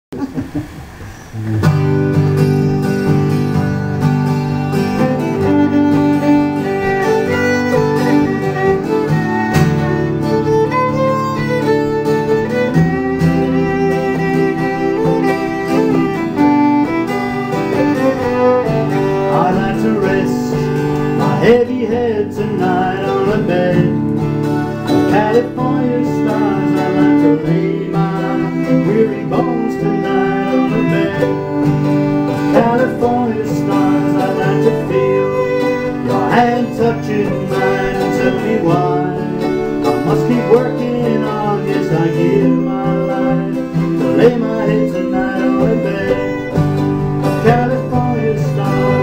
Heavy head tonight on a bed of California stars. I like to lay my weary bones tonight on a bed of California stars. I like to feel your hand touching mine and tell me why I must keep working on. Yes, I give my life to lay my head tonight on a bed of California stars.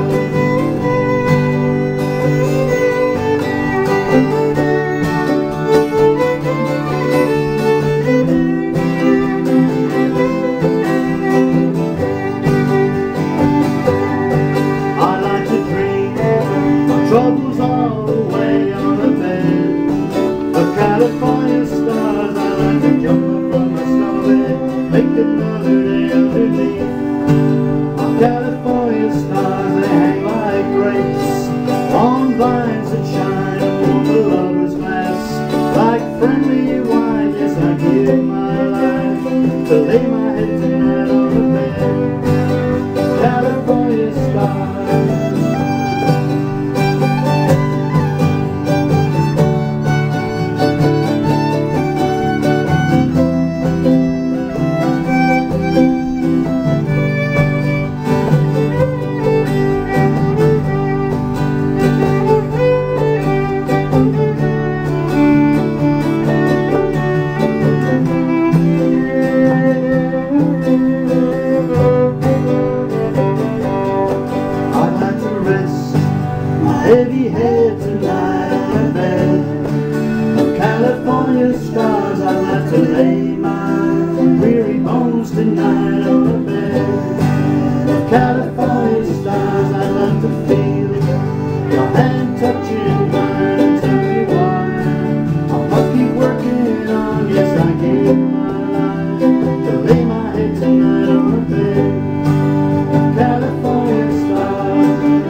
Troubles all away on a bed of California stars. I like to jump up from my snow bed, make another day underneath of California stars. They hang like grapes on vines that shine upon the lover's glass like friendly wine. Yes, I give my life to lay my head tonight on a bed of California stars. Heavy head tonight on a bed of California stars. I'd like to lay my weary bones tonight on a bed of California stars. I'd like to feel your hand touching mine and tell me why I must keep working on. Yes, I give my life to lay my head tonight on a bed of California stars.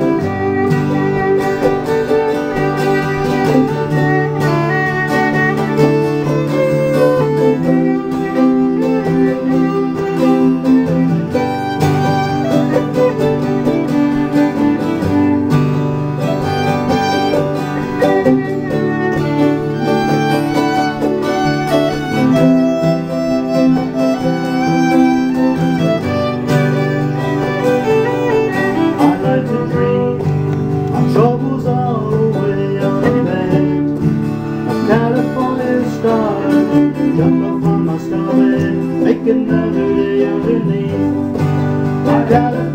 Troubles all away on a bed of California stars. Jump up on my snow bed, make another day underneath my California